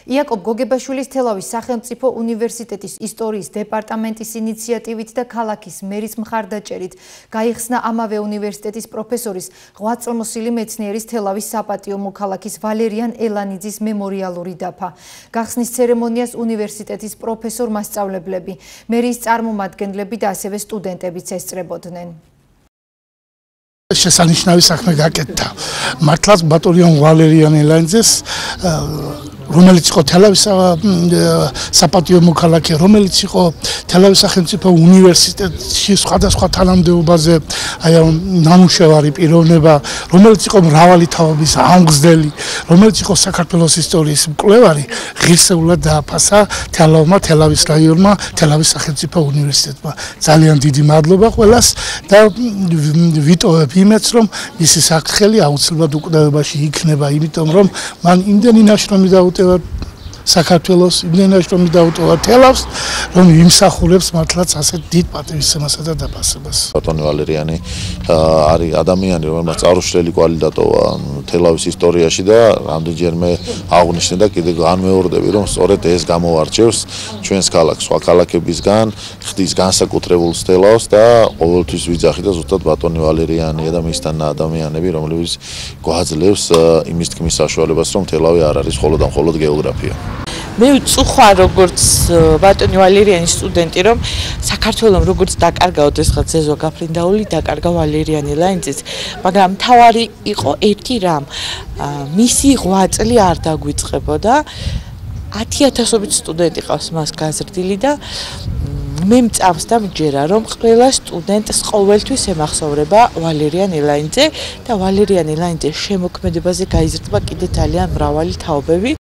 იაკობ გოგებაშვილის თელავის სახელმწიფო უნივერსიტეტის ისტორიის დეპარტამენტის ინიციატივით და ქალაქის მერის მხარდაჭერით გაიხსნა ამავე უნივერსიტეტის პროფესორის ღვაწლმოსილი მეცნიერის თელავის საპატიო მოქალაქის ვალერიან ელანიძის მემორიალური დაფა. გახსნის ცერემონიას უნივერსიტეტის პროფესორ-მასწავლებლები, მერის წარმომადგენლები და ასევე სტუდენტებიც ესწრებოდნენ. შესანიშნავი საქმე გაკეთდა. მართლაც ბატონიან ვალერიან ელანიძეს, რომელიც იყო თელავის საპატიო მოქალაქე, რომელიც იყო თელავის სახელმწიფო უნივერსიტეტში სხვადასხვა თანამდებობაზე ნამუშევარი პიროვნება, რომელიც იყო მრავალი თაობის აღმგზნელი, რომელიც იყო საქართველოს ისტორიის მკვლევარი, ღირსეულად დააფასა თელავმა, თელავის რაიონმა, თელავის სახელმწიფო უნივერსიტეტმა. ძალიან დიდი მადლობა ყველას და ვიტოვებ იმედს, რომ მისი საფრთხელი აუცილებლად უკვლევაში იქნება, იმიტომ რომ მან იმდენი ნაშრომი დაუტევა საქართველოს, იმდენი ნაშრომი დაუტევა თელავს, რომ იმსახურებს მართლაც ასეთ დიდ პატივისცემასა და დაფასებას. ბატონი ვალერიანი არის ადამიანი, რომელმაც წარუშლელი კვალი დატოვა თელავის ისტორიაში და რამდენჯერმე აღნიშნე და კიდევ განმეორდები, რომ სწორედ ეს გამოვარჩევს ჩვენს ქალაქს სხვა ქალაქებისგან, ხდის განსაკუთრებულ თელავს და ყოველთვის ვიძახი და ზუსტად ბატონი ვალერიანია და მისთან ადამიანები, რომლებიც გვაძლევს იმის თქმის საშუალებას, რომ თელავი არ არის მხოლოდ და მხოლოდ გეოგრაფია. მე ვწუხარ როგორც ბატონი ვალერიანის სტუდენტი, რომ საქართველოს როგორც დაკარგავთ ეს ხალხ ზეზო გაფრინდაული დაკარგა ვალერიან ელანიძეს, მაგრამ თავარი იყო ერთი რამ, მისი ღვაწლი არ დაგვიწყებოდა. 10,000-ობით სტუდენტი ყავს მას გაზრდილი და მე მწამს და მჯერა, რომ ყველა სტუდენტს ყოველთვის ემახსოვრება ვალერიან ელანიძე და ვალერიან ელანიძეს შემოქმედებაზე გაიზრდება კიდე ძალიან მრავალი თაობები.